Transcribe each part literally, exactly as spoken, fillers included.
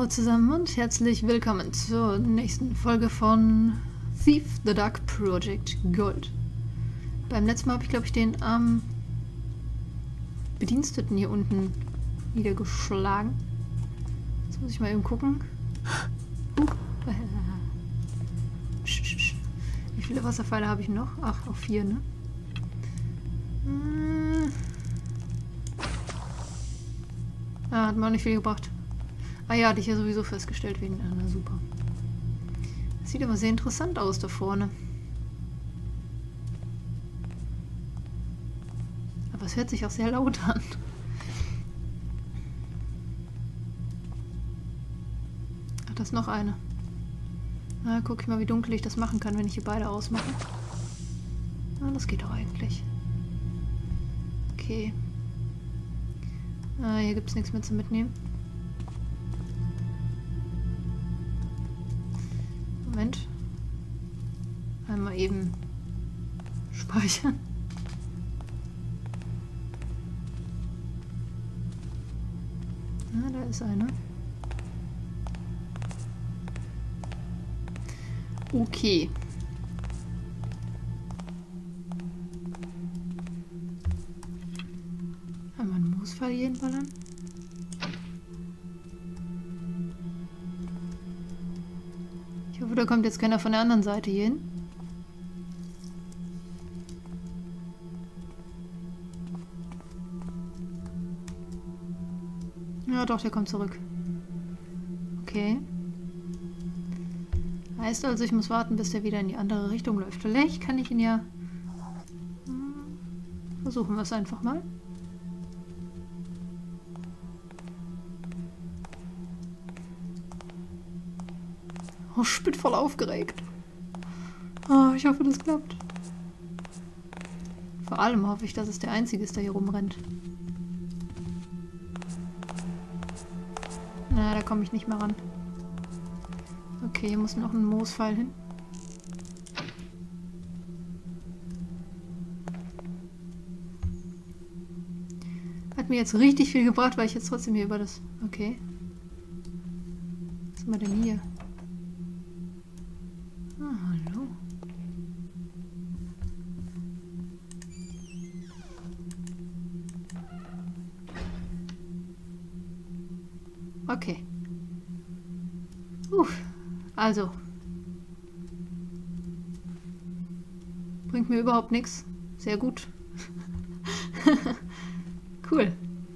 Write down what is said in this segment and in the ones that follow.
Hallo zusammen und herzlich willkommen zur nächsten Folge von Thief the Dark Project Gold. Beim letzten Mal habe ich, glaube ich, den ähm, Bediensteten hier unten niedergeschlagen. Jetzt muss ich mal eben gucken. Uh. Wie viele Wasserpfeile habe ich noch? Ach, auf vier, ne? Hm. Ah, hat mir auch nicht viel gebracht. Ah ja, hatte ich ja sowieso festgestellt wegen einer super. Das sieht aber sehr interessant aus da vorne. Aber es hört sich auch sehr laut an. Ach, da ist noch eine. Na, guck ich mal, wie dunkel ich das machen kann, wenn ich hier beide ausmache. Ah, das geht doch eigentlich. Okay. Ah, hier gibt es nichts mehr zu mitnehmen. Moment. Einmal eben speichern. Na, da ist eine. Okay. Einmal einen Moosfall hier hinballern. Ich hoffe, da kommt jetzt keiner von der anderen Seite hier hin. Ja, doch, der kommt zurück. Okay. Heißt also, ich muss warten, bis der wieder in die andere Richtung läuft. Vielleicht kann ich ihn ja... Hm, versuchen wir es einfach mal. Oh, ich bin voll aufgeregt. Oh, ich hoffe, das klappt. Vor allem hoffe ich, dass es der Einzige ist, der hier rumrennt. Na, da komme ich nicht mehr ran. Okay, hier muss noch ein Moospfeil hin. Hat mir jetzt richtig viel gebracht, weil ich jetzt trotzdem hier über das... Okay. Was haben wir denn hier? Ah, hallo. Okay. Uff. Also. Bringt mir überhaupt nichts. Sehr gut. Cool.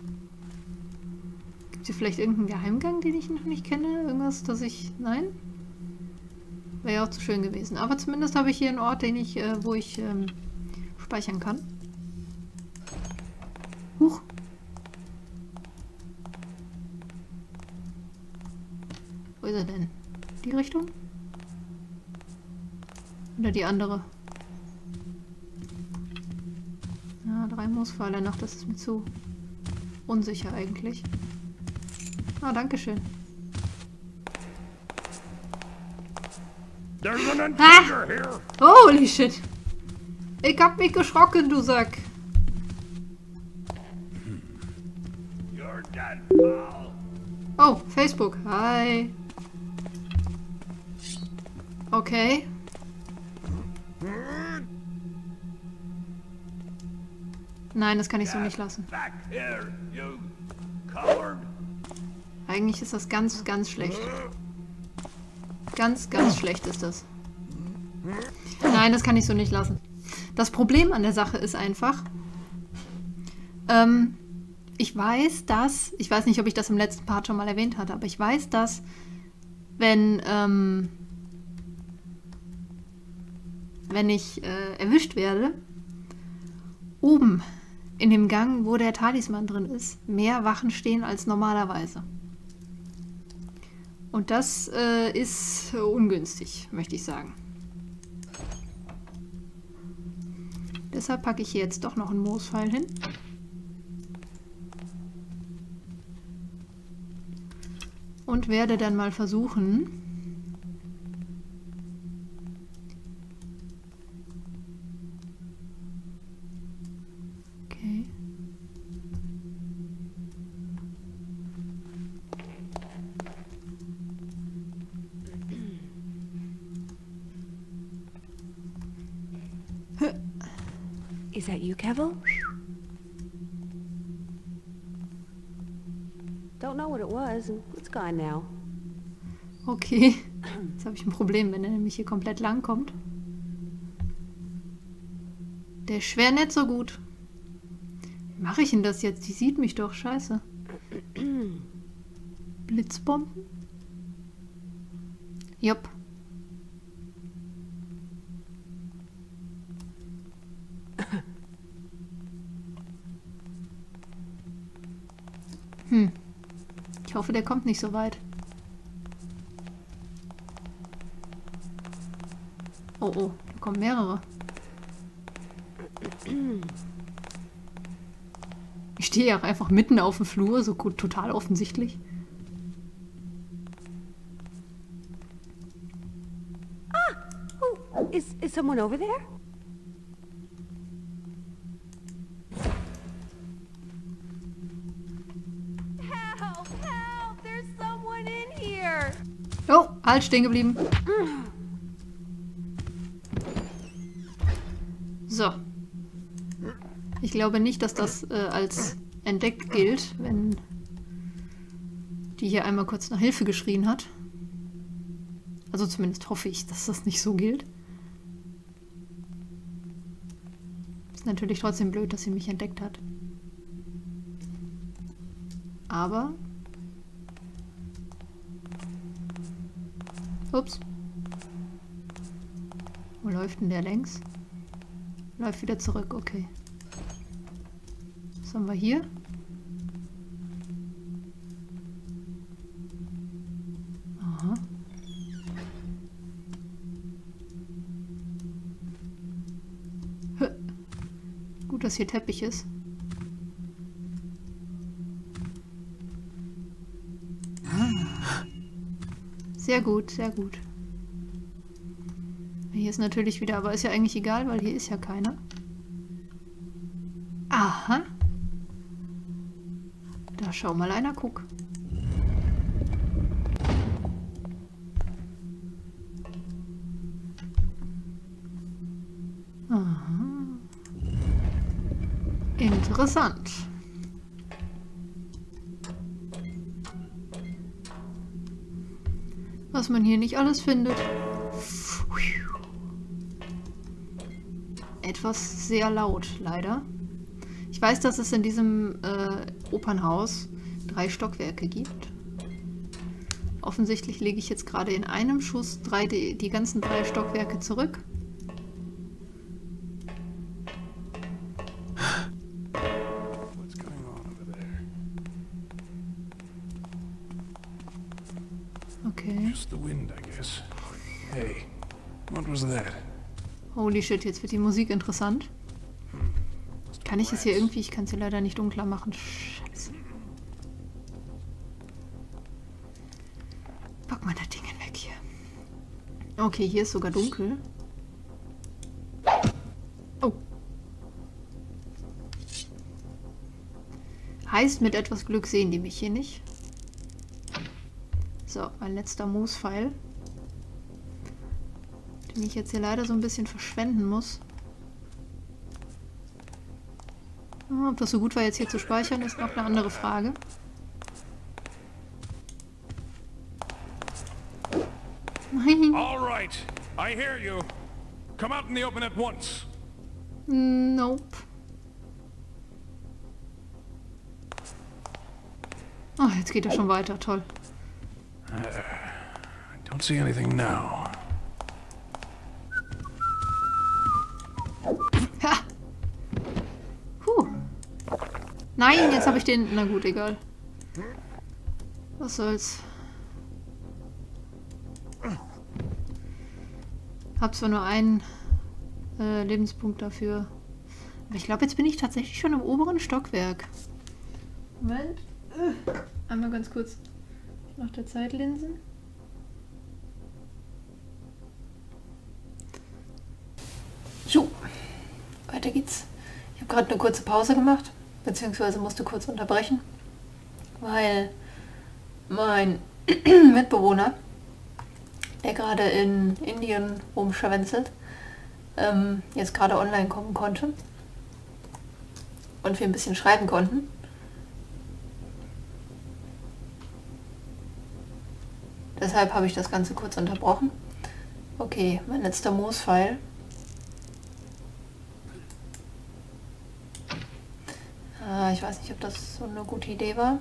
Gibt es hier vielleicht irgendeinen Geheimgang, den ich noch nicht kenne? Irgendwas, dass ich... Nein? Wäre ja auch zu schön gewesen. Aber zumindest habe ich hier einen Ort, den ich, äh, wo ich ähm, speichern kann. Huch. Wo ist er denn? Die Richtung? Oder die andere? Ja, drei Moospfeile noch, das ist mir zu unsicher eigentlich. Ah, danke schön. Ah! Holy shit! Ich hab mich geschrocken, du Sack! Oh, Facebook. Hi. Okay. Nein, das kann ich so nicht lassen. Eigentlich ist das ganz, ganz schlecht. Ganz, ganz schlecht ist das. Nein, das kann ich so nicht lassen. Das Problem an der Sache ist einfach, ähm, ich weiß, dass, ich weiß nicht, ob ich das im letzten Part schon mal erwähnt hatte, aber ich weiß, dass, wenn, ähm, wenn ich äh, erwischt werde, oben in dem Gang, wo der Talisman drin ist, mehr Wachen stehen als normalerweise. Und das äh, ist ungünstig, möchte ich sagen. Deshalb packe ich hier jetzt doch noch einen Moospfeil hin. Und werde dann mal versuchen, okay, Is that you, Kevo? Don't know what it was, and it's gone now. Okay. Jetzt habe ich ein Problem, wenn er nämlich hier komplett lang kommt. Der ist schwer nicht so gut. Wie mache ich denn das jetzt? Die sieht mich doch. Scheiße. Blitzbomben? Jupp. Hm. Ich hoffe, der kommt nicht so weit. Oh, oh, da kommen mehrere. Ich stehe ja auch einfach mitten auf dem Flur, so gut, total offensichtlich. Ah! Oh, is, is someone over there? Help! Help! There's someone in here! Oh, halt, stehen geblieben. So. Ich glaube nicht, dass das äh, als entdeckt gilt, wenn die hier einmal kurz nach Hilfe geschrien hat. Also zumindest hoffe ich, dass das nicht so gilt. Ist natürlich trotzdem blöd, dass sie mich entdeckt hat. Aber... Ups. Wo läuft denn der längs? Läuft wieder zurück, okay. Was haben wir hier? Aha. Hö. Gut, dass hier Teppich ist. Sehr gut, sehr gut. Hier ist natürlich wieder, aber ist ja eigentlich egal, weil hier ist ja keiner. Aha. Da schau mal einer, guck. Aha. Interessant. Was man hier nicht alles findet. Etwas sehr laut, leider. Ich weiß, dass es in diesem äh, Opernhaus drei Stockwerke gibt. Offensichtlich lege ich jetzt gerade in einem Schuss drei, die, die ganzen drei Stockwerke zurück. Okay. Just the wind, I guess. Hey, what was that? Holy shit, jetzt wird die Musik interessant. Kann ich es hier irgendwie? Ich kann es hier leider nicht unklar machen. Scheiße. Pack mal das Ding weg hier. Okay, hier ist sogar dunkel. Oh. Heißt, mit etwas Glück sehen die mich hier nicht. So, mein letzter Moospfeil. Den ich jetzt hier leider so ein bisschen verschwenden muss. Oh, ob das so gut war, jetzt hier zu speichern, ist noch eine andere Frage. Nein. All right, I hear you. Come out in the open at once. Nope. Oh, jetzt geht er schon weiter. Toll. Uh, I don't see anything now. Ha! Puh. Nein, jetzt habe ich den... Na gut, egal. Was soll's. Hab zwar nur einen äh, Lebenspunkt dafür. Aber ich glaube, jetzt bin ich tatsächlich schon im oberen Stockwerk. Moment. Uh, einmal ganz kurz nach der Zeitlinsen. So, weiter geht's. Ich habe gerade eine kurze Pause gemacht, beziehungsweise musste kurz unterbrechen, weil mein Mitbewohner, der gerade in Indien rumschwänzelt, ähm, jetzt gerade online kommen konnte. und wir ein bisschen schreiben konnten. Deshalb habe ich das Ganze kurz unterbrochen. Okay, mein letzter Moos-Pfeil. Ah, ich weiß nicht, ob das so eine gute Idee war.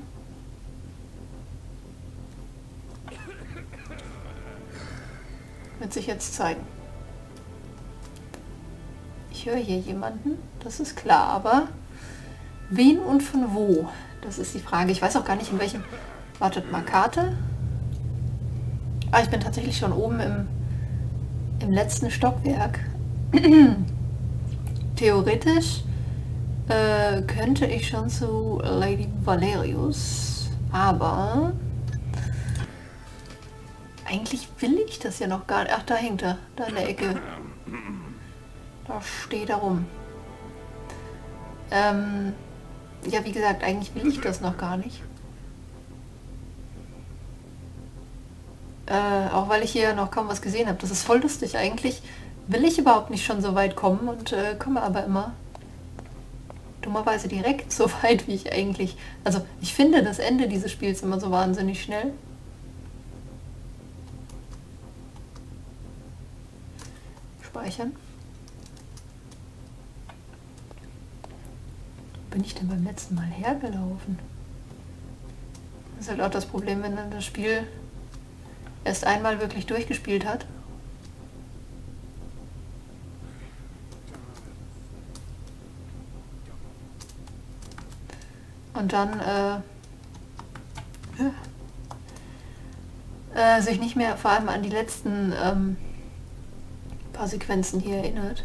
Wird sich jetzt zeigen. Ich höre hier jemanden, das ist klar, aber wen und von wo? Das ist die Frage. Ich weiß auch gar nicht, in welchem... Wartet mal, Karte. Ah, ich bin tatsächlich schon oben im, im letzten Stockwerk. Theoretisch äh, könnte ich schon zu Lady Valerius, aber eigentlich will ich das ja noch gar nicht. Ach, da hängt er, da in der Ecke. Da steht er rum. Ähm, ja, wie gesagt, eigentlich will ich das noch gar nicht. Äh, auch weil ich hier noch kaum was gesehen habe. Das ist voll lustig. Eigentlich will ich überhaupt nicht schon so weit kommen und äh, komme aber immer dummerweise direkt so weit, wie ich eigentlich... Also ich finde das Ende dieses Spiels immer so wahnsinnig schnell. Speichern. Bin ich denn beim letzten Mal hergelaufen? Das ist halt auch das Problem, wenn dann das Spiel erst einmal wirklich durchgespielt hat. Und dann äh, äh, sich nicht mehr vor allem an die letzten ähm, paar Sequenzen hier erinnert.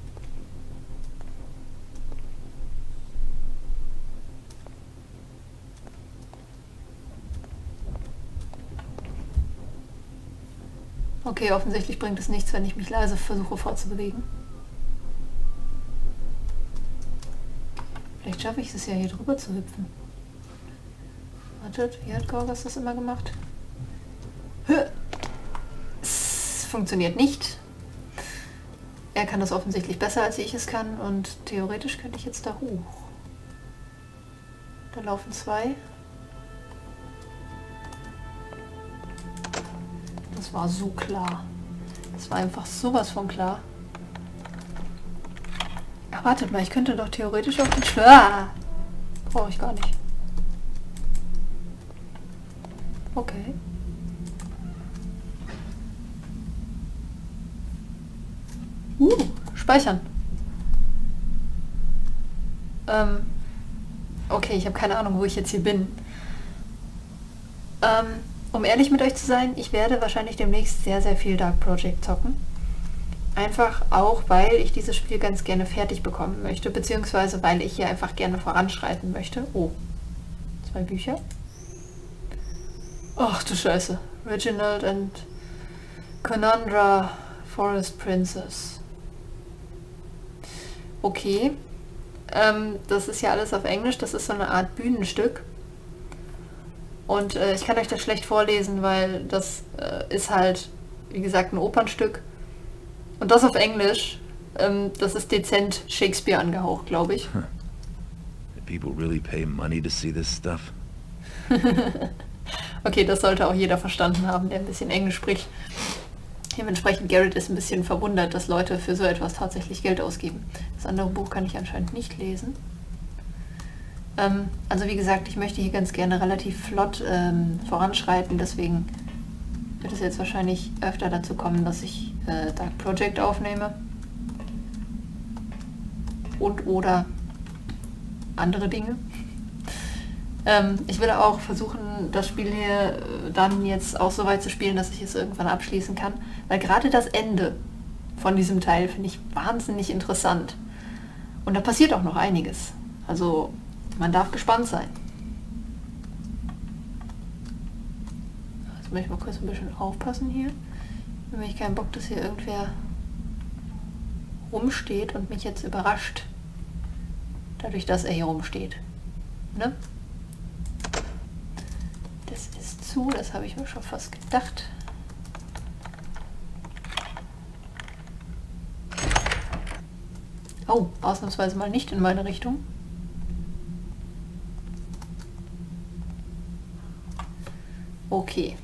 Okay, offensichtlich bringt es nichts, wenn ich mich leise versuche fortzubewegen. Vielleicht schaffe ich es ja hier drüber zu hüpfen. Wartet, wie hat Gorgas das immer gemacht? Es funktioniert nicht. Er kann das offensichtlich besser, als ich es kann, und theoretisch könnte ich jetzt da hoch. Da laufen zwei. Das war so klar. Das war einfach sowas von klar. Ach, wartet mal, ich könnte doch theoretisch auf den Sch... Ah! Brauche ich gar nicht. Okay. Uh, speichern. Ähm, okay, ich habe keine Ahnung, wo ich jetzt hier bin. Ähm, um ehrlich mit euch zu sein, ich werde wahrscheinlich demnächst sehr, sehr viel Dark Project zocken. Einfach auch, weil ich dieses Spiel ganz gerne fertig bekommen möchte, beziehungsweise weil ich hier einfach gerne voranschreiten möchte. Oh, zwei Bücher. Ach du Scheiße. Reginald and Conundra, Forest Princess. Okay. Ähm, das ist ja alles auf Englisch, das ist so eine Art Bühnenstück. Und äh, ich kann euch das schlecht vorlesen, weil das äh, ist halt, wie gesagt, ein Opernstück. Und das auf Englisch, ähm, das ist dezent Shakespeare angehaucht, glaube ich. Huh. People really pay money to see this stuff? Okay, das sollte auch jeder verstanden haben, der ein bisschen Englisch spricht. Dementsprechend Garrett ist ein bisschen verwundert, dass Leute für so etwas tatsächlich Geld ausgeben. Das andere Buch kann ich anscheinend nicht lesen. Ähm, also wie gesagt, ich möchte hier ganz gerne relativ flott ähm, voranschreiten, deswegen wird es jetzt wahrscheinlich öfter dazu kommen, dass ich äh, Dark Project aufnehme. Und oder andere Dinge. Ähm, ich will auch versuchen, das Spiel hier äh, dann jetzt auch so weit zu spielen, dass ich es irgendwann abschließen kann. Weil gerade das Ende von diesem Teil finde ich wahnsinnig interessant. Und da passiert auch noch einiges. Also man darf gespannt sein. Jetzt muss ich mal kurz ein bisschen aufpassen hier. Dann habe ich keinen Bock, dass hier irgendwer rumsteht und mich jetzt überrascht. Dadurch, dass er hier rumsteht. Ne? Das ist zu, das habe ich mir schon fast gedacht. Oh, ausnahmsweise mal nicht in meine Richtung. Okay.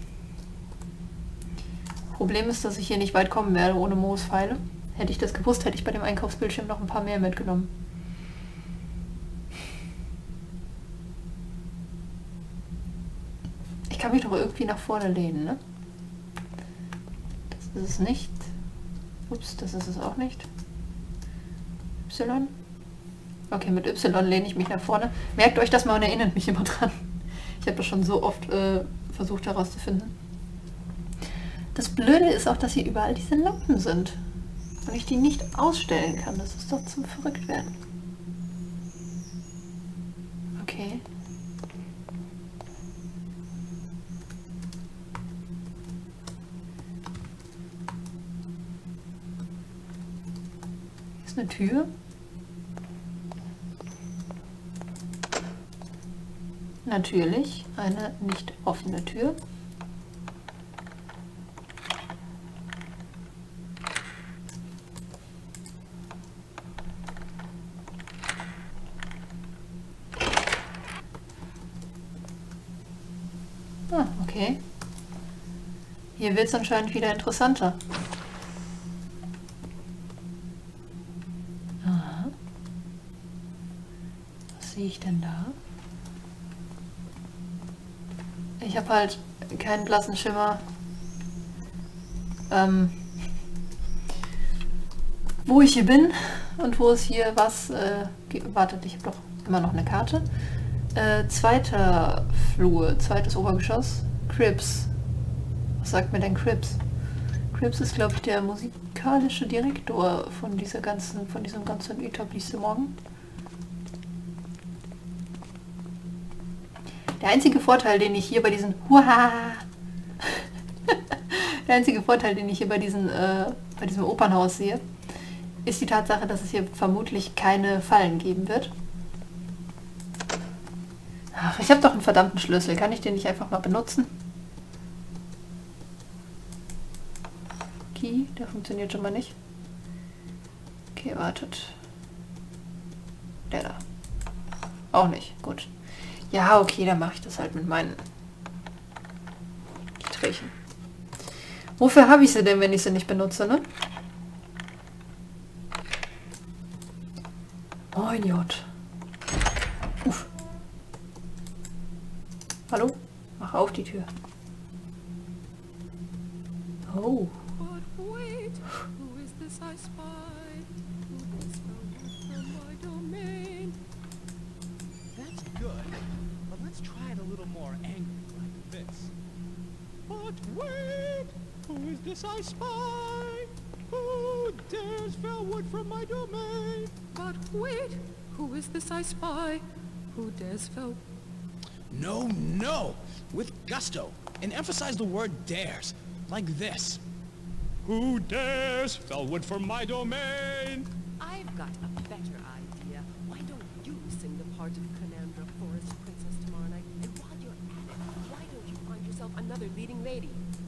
Problem ist, dass ich hier nicht weit kommen werde ohne Moospfeile. Hätte ich das gewusst, hätte ich bei dem Einkaufsbildschirm noch ein paar mehr mitgenommen. Ich kann mich doch irgendwie nach vorne lehnen, ne? Das ist es nicht. Ups, das ist es auch nicht. Y? Okay, mit Y lehne ich mich nach vorne. Merkt euch das mal und erinnert mich immer dran. Ich habe das schon so oft äh, versucht herauszufinden. Das Blöde ist auch, dass hier überall diese Lampen sind. Und ich die nicht ausstellen kann. Das ist doch zum Verrücktwerden. Okay. Hier ist eine Tür. Natürlich eine nicht offene Tür. Ah, okay. Hier wird es anscheinend wieder interessanter. Aha. Was sehe ich denn da? Ich habe halt keinen blassen Schimmer, ähm, wo ich hier bin und wo es hier was... Äh, wartet, ich habe doch immer noch eine Karte. Äh, zweiter Flur, zweites Obergeschoss. Cribs. Was sagt mir denn Cribs? Cribs ist, glaube ich, der musikalische Direktor von dieser ganzen, von diesem ganzen Etablissement. Der einzige Vorteil, den ich hier bei diesen Huaha der einzige Vorteil, den ich hier bei diesen äh, bei diesem Opernhaus sehe, ist die Tatsache, dass es hier vermutlich keine Fallen geben wird. Ach, ich habe doch einen verdammten Schlüssel. Kann ich den nicht einfach mal benutzen? Key, der funktioniert schon mal nicht. Okay, wartet. Der da. Auch nicht. Gut. Ja, okay, dann mache ich das halt mit meinen Strichen. Wofür habe ich sie denn, wenn ich sie nicht benutze, ne? Moin J. Uff. Hallo? Mach auf die Tür. Oh. But wait, who is this I spy? Who is from my domain? That's good, but let's try it a little more angry like this. But wait, who is this I spy? Who dares fell wood from my domain? But wait, who is this I spy? Who dares fell? No, no, with gusto, and emphasize the word dares, like this. Who dares fell wood from my domain? I've got a better idea. Why don't you sing the part of Canandra, Forest Princess, tomorrow night? And while you're at it, why don't you find yourself another leading lady?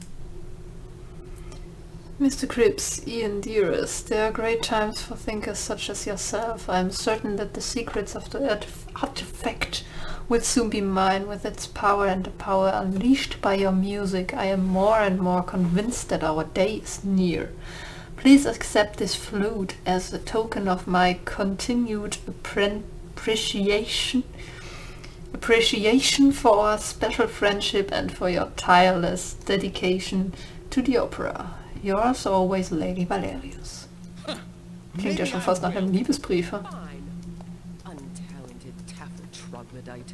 Mister Cripps, Ian dearest, there are great times for thinkers such as yourself. I am certain that the secrets of the artif artifact will soon be mine with its power and the power unleashed by your music. I am more and more convinced that our day is near. Please accept this flute as a token of my continued appreciation appreciation for our special friendship and for your tireless dedication to the opera. Yours always, Lady Valerius. Klingt ja schon fast nach einem Liebesbrief. Fine. Untalented Taffer troglodyte.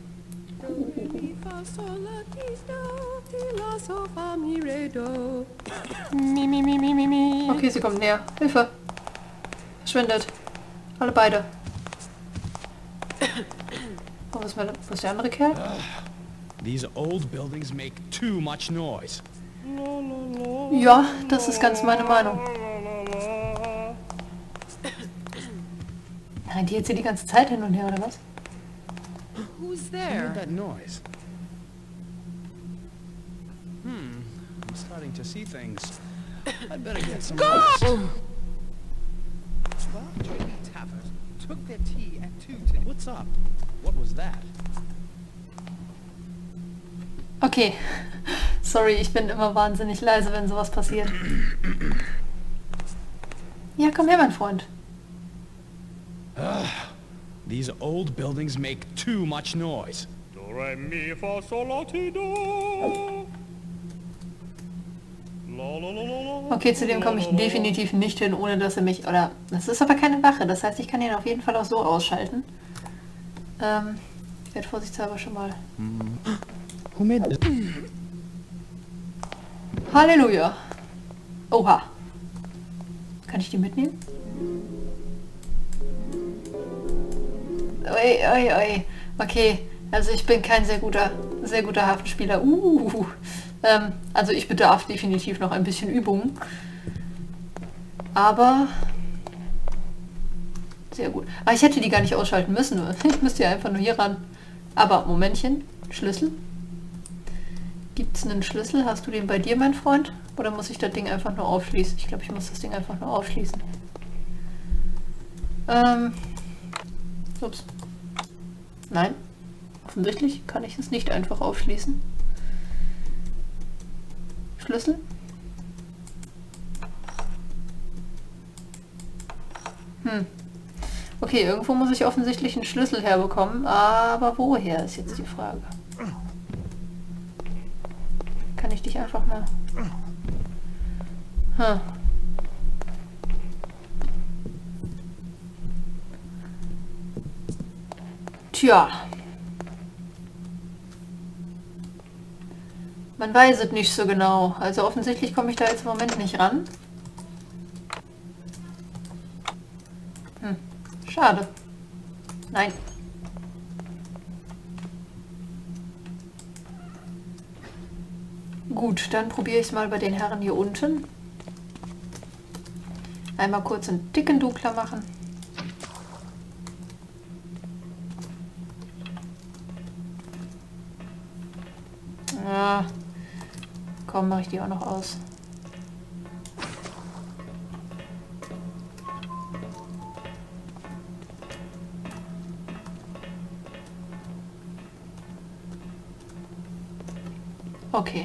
Mi, mi, mi, mi, mi, mi. Okay, sie kommt näher. Hilfe! Verschwindet. Alle beide. Oh, was ist, meine, was ist der andere Kerl? These old buildings make too much noise. Ja, das ist ganz meine Meinung. Nein, die jetzt hier die ganze Zeit hin und her, oder was? Who's I heard there? that noise. Hmm, I'm starting to see things. I'd better get some rest. Well, J B Taffers took their tea at two to... What's up? What was that? Okay. Sorry, ich bin immer wahnsinnig leise, wenn sowas passiert. Ja, komm her, mein Freund. These old buildings make too much noise. Do, re, mi, fa, sol, la, ti, do. La, la, la, la, Okay, zu dem komme ich definitiv nicht hin, ohne dass er mich... Oder, das ist aber keine Wache, das heißt, ich kann ihn auf jeden Fall auch so ausschalten. Ähm, ich werde vorsichtshalber schon mal... Who made this? Halleluja. Oha. Kann ich die mitnehmen? Ui, ui, ui. Okay, also ich bin kein sehr guter, sehr guter Hafenspieler. Uh, ähm, also ich bedarf definitiv noch ein bisschen Übung. Aber... Sehr gut. Ah, ich hätte die gar nicht ausschalten müssen. Ich müsste ja einfach nur hier ran. Aber, Momentchen. Schlüssel? Gibt es einen Schlüssel? Hast du den bei dir, mein Freund? Oder muss ich das Ding einfach nur aufschließen? Ich glaube, ich muss das Ding einfach nur aufschließen. Ähm... Ups. Nein. Offensichtlich kann ich es nicht einfach aufschließen. Schlüssel? Hm. Okay, irgendwo muss ich offensichtlich einen Schlüssel herbekommen, aber woher ist jetzt die Frage? Kann ich dich einfach mal... Hm. Tja. Man weiß es nicht so genau. Also offensichtlich komme ich da jetzt im Moment nicht ran. Hm. Schade. Nein. Gut, dann probiere ich es mal bei den Herren hier unten. Einmal kurz einen dicken Dunkler machen. Ja. Komm, mache ich die auch noch aus. Okay.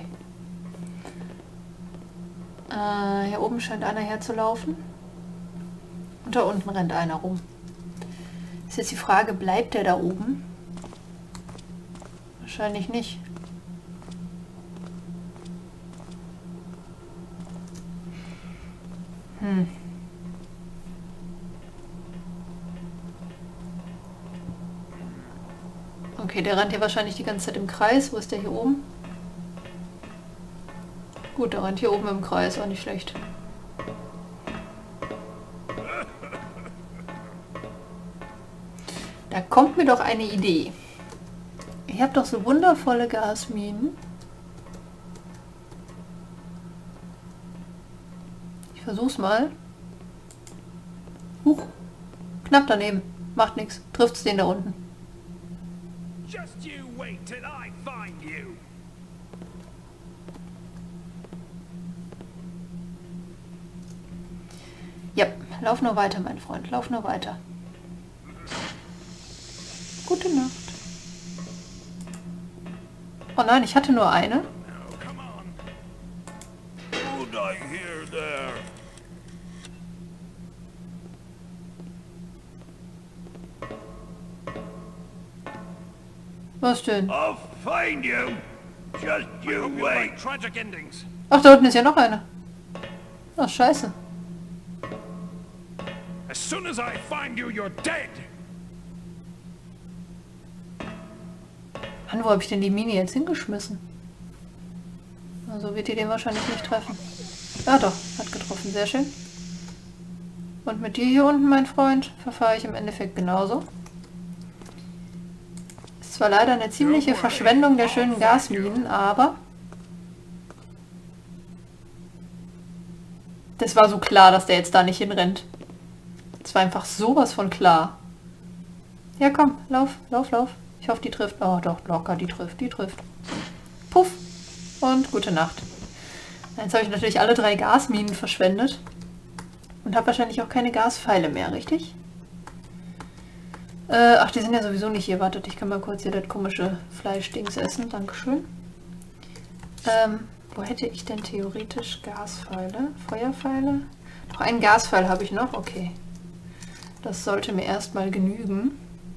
Äh, hier oben scheint einer herzulaufen. Und da unten rennt einer rum. Ist jetzt die Frage, bleibt der da oben? Wahrscheinlich nicht. Hm. Okay, der rennt hier wahrscheinlich die ganze Zeit im Kreis. Wo ist der hier oben? Gut, der rennt hier oben im Kreis, auch nicht schlecht. Da kommt mir doch eine Idee. Ich habe doch so wundervolle Gasminen. Ich versuch's mal. Huch. Knapp daneben. Macht nichts. Trifft's den da unten. Just you wait till I find you. Ja, lauf nur weiter, mein Freund. Lauf nur weiter. Gute Nacht. Oh nein, ich hatte nur eine. Now, come on. Who'd I hear there? Was denn? I'll find you. Just you wait. Tragic endings. Ach, da unten ist ja noch eine. Ach, scheiße. As soon as I find you, you're dead. Mann, wo habe ich denn die Mine jetzt hingeschmissen? Also wird die den wahrscheinlich nicht treffen. Ah doch, hat getroffen, sehr schön. Und mit dir hier unten, mein Freund, verfahre ich im Endeffekt genauso. Ist zwar leider eine ziemliche Verschwendung der schönen Gasminen, aber... Das war so klar, dass der jetzt da nicht hinrennt. Das war einfach sowas von klar. Ja komm, lauf, lauf, lauf. Ich hoffe, die trifft. Oh doch, locker, die trifft, die trifft. Puff. Und gute Nacht. Jetzt habe ich natürlich alle drei Gasminen verschwendet. Und habe wahrscheinlich auch keine Gaspfeile mehr, richtig? Äh, ach, die sind ja sowieso nicht hier. Wartet, ich kann mal kurz hier das komische Fleischdings essen. Dankeschön. Ähm, Wo hätte ich denn theoretisch Gaspfeile? Feuerpfeile? Doch einen Gaspfeil habe ich noch, okay. Das sollte mir erstmal genügen.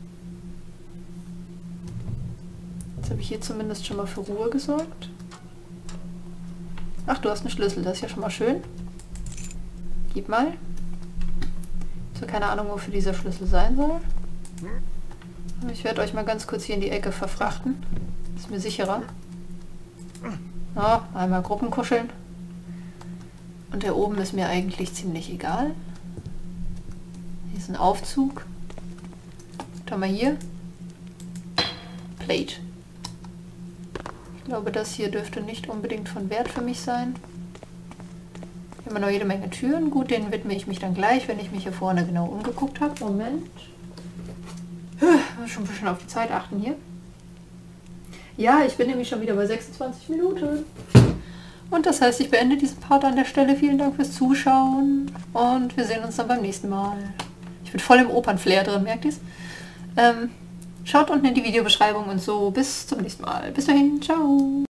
Jetzt habe ich hier zumindest schon mal für Ruhe gesorgt. Ach, du hast einen Schlüssel, das ist ja schon mal schön. Gib mal. Ich habe keine Ahnung, wofür dieser Schlüssel sein soll. Ich werde euch mal ganz kurz hier in die Ecke verfrachten. Ist mir sicherer. Ja, einmal Gruppen kuscheln. Und der oben ist mir eigentlich ziemlich egal. Hier ist ein Aufzug. Schau mal hier. Plate. Ich glaube, das hier dürfte nicht unbedingt von Wert für mich sein. Hier haben wir noch jede Menge Türen. Gut, denen widme ich mich dann gleich, wenn ich mich hier vorne genau umgeguckt habe. Moment. Schon ein bisschen auf die Zeit achten hier. Ja, ich bin nämlich schon wieder bei sechsundzwanzig Minuten. Und das heißt, ich beende diesen Part an der Stelle. Vielen Dank fürs Zuschauen. Und wir sehen uns dann beim nächsten Mal. Ich bin voll im Opernflair drin, merkt ihr es? Ähm, schaut unten in die Videobeschreibung und so. Bis zum nächsten Mal. Bis dahin. Ciao.